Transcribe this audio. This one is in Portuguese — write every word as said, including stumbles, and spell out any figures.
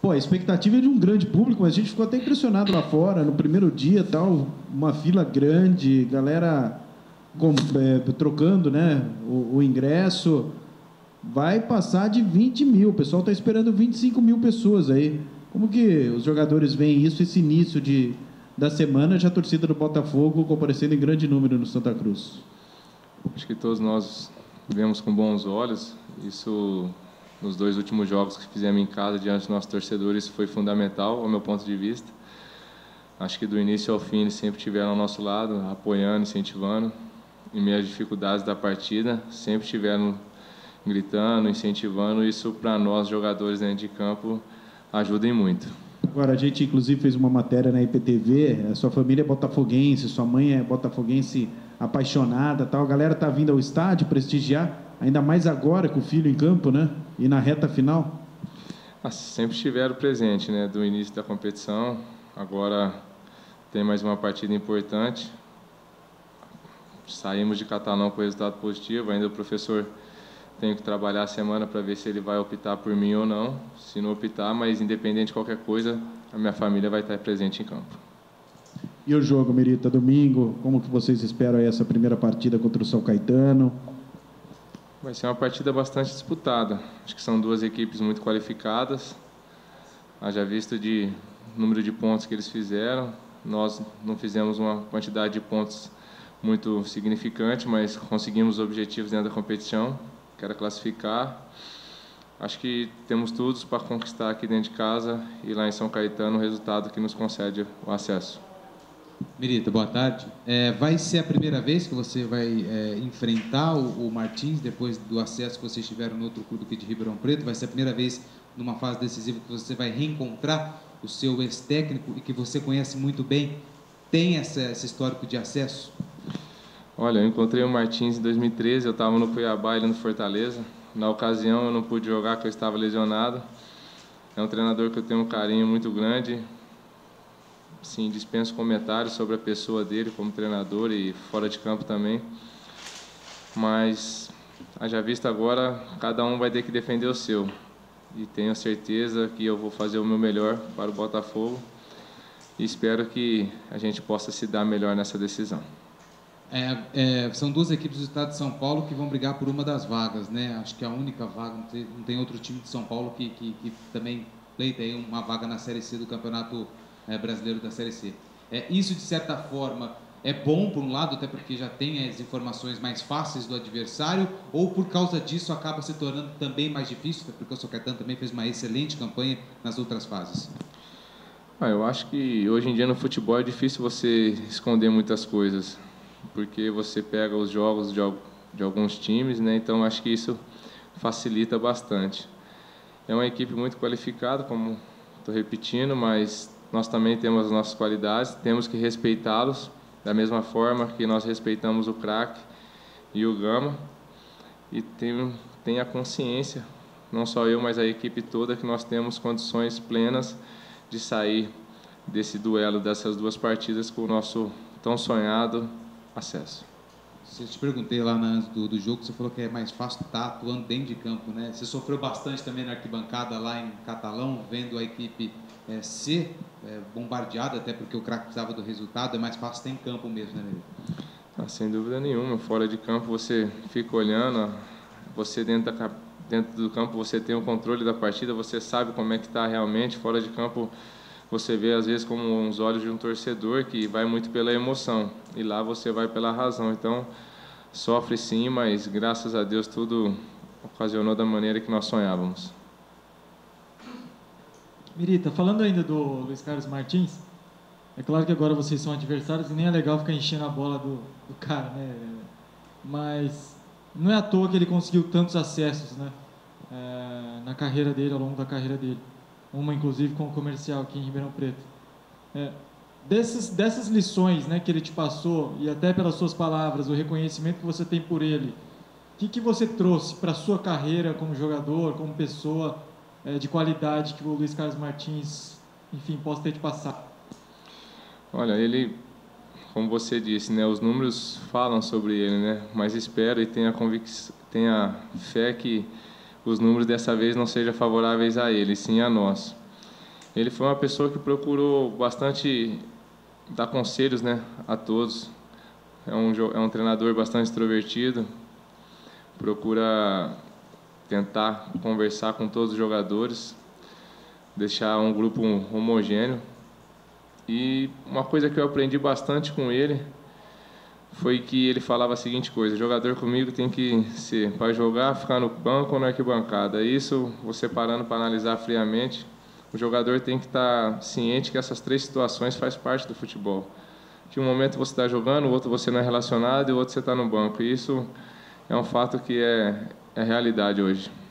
Pô, a expectativa é de um grande público, mas a gente ficou até impressionado lá fora, no primeiro dia, tal, uma fila grande, galera com, é, trocando, né, o, o ingresso. Vai passar de vinte mil, o pessoal está esperando vinte e cinco mil pessoas aí. Como que os jogadores veem isso, esse início de, da semana, já a torcida do Botafogo comparecendo em grande número no Santa Cruz? Acho que todos nós vemos com bons olhos. Isso, nos dois últimos jogos que fizemos em casa, diante dos nossos torcedores, foi fundamental, ao meu ponto de vista. Acho que do início ao fim eles sempre estiveram ao nosso lado, apoiando, incentivando. Em meio às dificuldades da partida, sempre estiveram gritando, incentivando. Isso, para nós, jogadores dentro de campo, ajuda em muito. Agora, a gente, inclusive, fez uma matéria na I P T V, a sua família é botafoguense, sua mãe é botafoguense apaixonada, tal. A galera tá vindo ao estádio prestigiar, ainda mais agora com o filho em campo, né? E na reta final. Ah, sempre estiveram presentes, né? Do início da competição. Agora tem mais uma partida importante. Saímos de Catalão com resultado positivo. Ainda o professor tem que trabalhar a semana para ver se ele vai optar por mim ou não. Se não optar, mas independente de qualquer coisa, a minha família vai estar presente em campo. E o jogo, Mirita, domingo, como que vocês esperam aí essa primeira partida contra o São Caetano? Vai ser uma partida bastante disputada. Acho que são duas equipes muito qualificadas. Haja visto de número de pontos que eles fizeram. Nós não fizemos uma quantidade de pontos muito significante, mas conseguimos os objetivos dentro da competição, que era classificar. Acho que temos tudo para conquistar aqui dentro de casa e lá em São Caetano o resultado que nos concede o acesso. Mirita, boa tarde. É, vai ser a primeira vez que você vai é, enfrentar o, o Martins depois do acesso que vocês tiveram no outro clube aqui de Ribeirão Preto? Vai ser a primeira vez numa fase decisiva que você vai reencontrar o seu ex-técnico e que você conhece muito bem? Tem essa, esse histórico de acesso? Olha, eu encontrei o Martins em dois mil e treze, eu estava no Cuiabá, ele no Fortaleza. Na ocasião eu não pude jogar porque eu estava lesionado. É um treinador que eu tenho um carinho muito grande. Sim, dispenso comentários sobre a pessoa dele como treinador e fora de campo também. Mas, haja visto agora, cada um vai ter que defender o seu. E tenho certeza que eu vou fazer o meu melhor para o Botafogo. E espero que a gente possa se dar melhor nessa decisão. É, é, são duas equipes do estado de São Paulo que vão brigar por uma das vagas, né? Acho que a única vaga, não tem, não tem outro time de São Paulo que, que, que também pleita aí uma vaga na Série C do Campeonato É, brasileiro da Série C. É, isso, de certa forma, é bom, por um lado, até porque já tem as informações mais fáceis do adversário, ou por causa disso acaba se tornando também mais difícil, até porque o São Caetano também fez uma excelente campanha nas outras fases? Ah, eu acho que hoje em dia no futebol é difícil você esconder muitas coisas, porque você pega os jogos de, de alguns times, né? Então acho que isso facilita bastante. É uma equipe muito qualificada, como estou repetindo, mas nós também temos as nossas qualidades, temos que respeitá-los da mesma forma que nós respeitamos o craque e o Gama. E tem, tem a consciência, não só eu, mas a equipe toda, que nós temos condições plenas de sair desse duelo, dessas duas partidas, com o nosso tão sonhado acesso. Eu te perguntei lá antes do, do jogo, você falou que é mais fácil estar atuando dentro de campo, né? Você sofreu bastante também na arquibancada lá em Catalão, vendo a equipe é, ser é, bombardeada, até porque o craque precisava do resultado. É mais fácil estar em campo mesmo, né, Ney? Ah, sem dúvida nenhuma. Fora de campo você fica olhando, você dentro, da, dentro do campo você tem o controle da partida, você sabe como é que está realmente. Fora de campo você vê às vezes como os olhos de um torcedor que vai muito pela emoção, e lá você vai pela razão. Então sofre sim, mas graças a Deus tudo ocasionou da maneira que nós sonhávamos. Mirita, falando ainda do Luiz Carlos Martins, é claro que agora vocês são adversários e nem é legal ficar enchendo a bola do, do cara, né? Mas não é à toa que ele conseguiu tantos acessos, né? É, na carreira dele, ao longo da carreira dele. Uma, inclusive, com o comercial aqui em Ribeirão Preto. É, desses, dessas lições, né, que ele te passou, e até pelas suas palavras, o reconhecimento que você tem por ele, o que, que você trouxe para a sua carreira como jogador, como pessoa, é, de qualidade que o Luiz Carlos Martins, enfim, possa ter te passado? Olha, ele, como você disse, né, os números falam sobre ele, né, mas espero e tenha convicção, tenha fé que os números dessa vez não sejam favoráveis a ele, sim a nós. Ele foi uma pessoa que procurou bastante dar conselhos, né, a todos. É um, é um treinador bastante extrovertido, procura tentar conversar com todos os jogadores, deixar um grupo homogêneo. E uma coisa que eu aprendi bastante com ele foi que ele falava a seguinte coisa: jogador comigo tem que ser, para jogar, ficar no banco ou na arquibancada. Isso, você parando para analisar friamente, o jogador tem que estar ciente que essas três situações faz parte do futebol. Que um momento você está jogando, o outro você não é relacionado e o outro você está no banco. E isso é um fato que é, é realidade hoje.